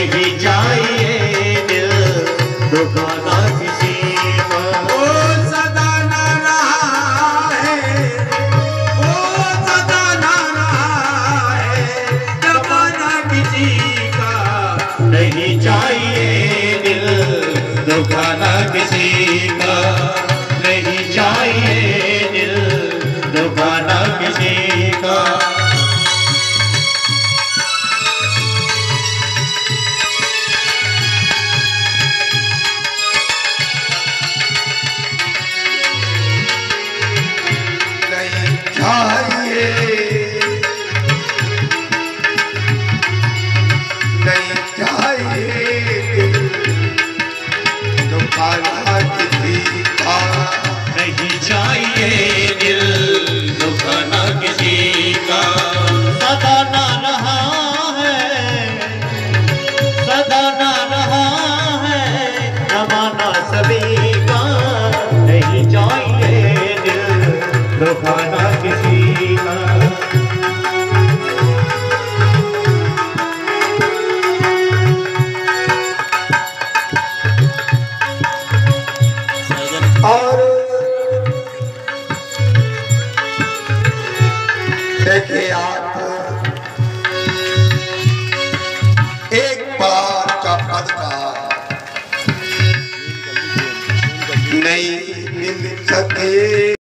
नहीं चाहिए दिल दुखाना किसी का। वो सदा ना रहा है, वो सदा ना रहा है जमाना किसी का। नहीं चाहिए दिल दुखाना किसी का, नहीं चाहिए दिल दुखाना किसी का। नहीं चाहिए दुखाना किसी का। नहीं चाहिए दिल दुखाना किसी का। सदा ना रहा है, सदा ना रहा है जमाना सभी का। नहीं चाहिए दिल दुखाना किसी का। और देखिए आप, एक बार का पद का नहीं मिल सके।